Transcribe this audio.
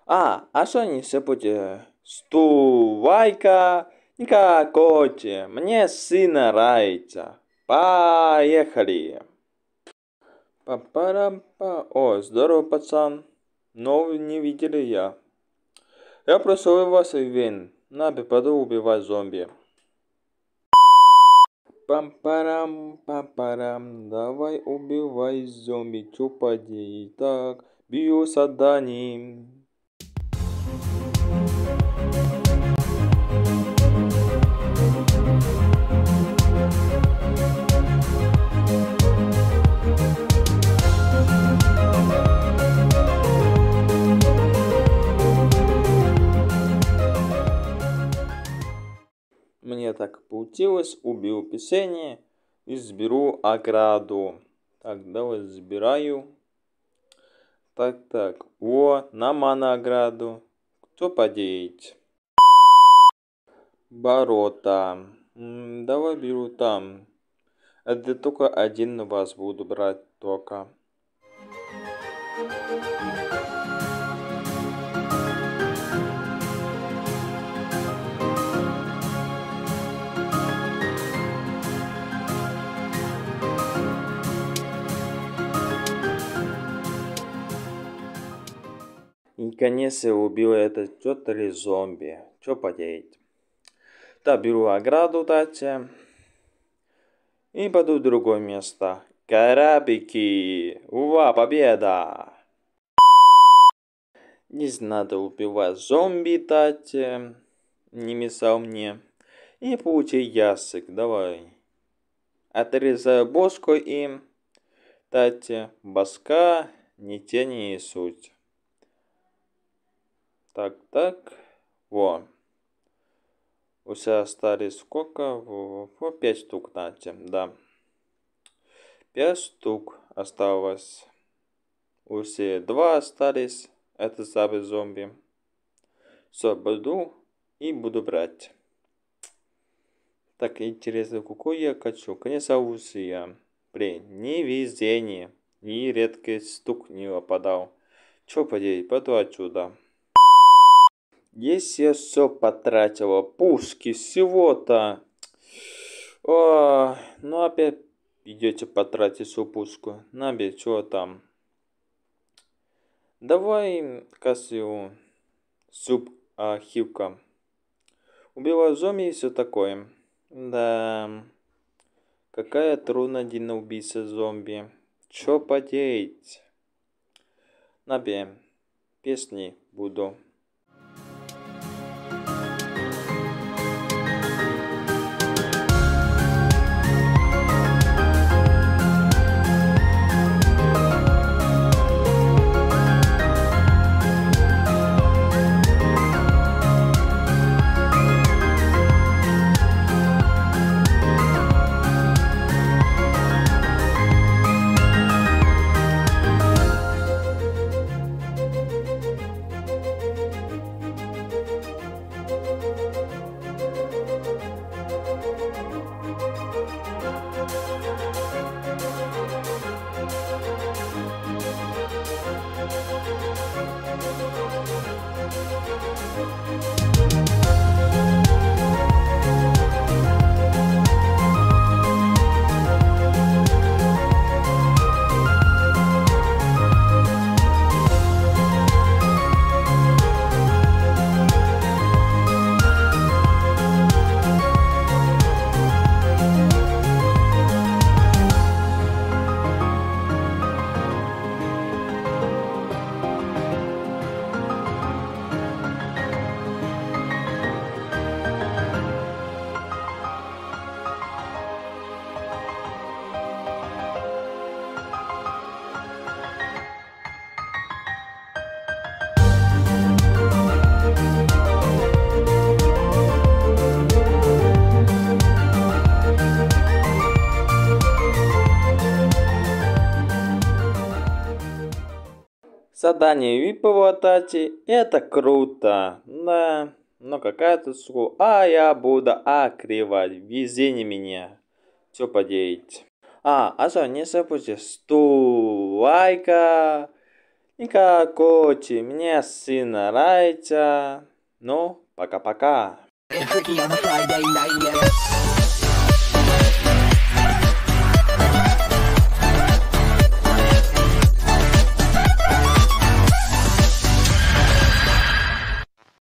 А что не забудь? Стувайка, никакой, мне сын нравится. Поехали. Папарам-па. О, здорово, пацан. Новый не видели я. Я прошу вас, Вин, на бепаду убивать зомби. Пам-парам, пам-парам, давай убивай зомби, чё поделать, так, биосадани. Мне так получилось, убил писание и сберу ограду. Так, давай забираю. Так, о, на ограду. Кто поделать? Ворота. Давай беру там. Это только один вас буду брать только. Наконец я убил этот чёртовый зомби. Чё поделать? Да, беру ограду дальше. И пойду в другое место. Карабики! Ура, победа! Не надо убивать зомби дальше. Не мешал мне. И получи ясик. Давай. Отрезаю бошку им. Дальше башка не тени и суть. Так. Во. Уже остались сколько? 5 штук, дальше, да. 5 штук осталось. Уже 2 остались. Это самый зомби. Все, буду брать. Так, интересно, какой я хочу? Конечно, я. Блин, ни везение, ни редкий стук не выпадал. Чё поделать, пойду отсюда. Если я все потратила, пушки всего-то. Ну опять идете потратить свою пушку. Наби, чего там? Давай, Кассио, суп хилка. Убиваю зомби и все такое. Да. Какая трудная убийца зомби. Чё поделать? Наби, песни буду. Задание выпало, Тати. Это круто. Да. Но какая-то сука. Я буду окривать. Везение меня. Что поделать? Что, не забудьте. Стулайка. И короче, мне сын нравится. Ну, пока-пока. It's tricky on a Friday night, yeah.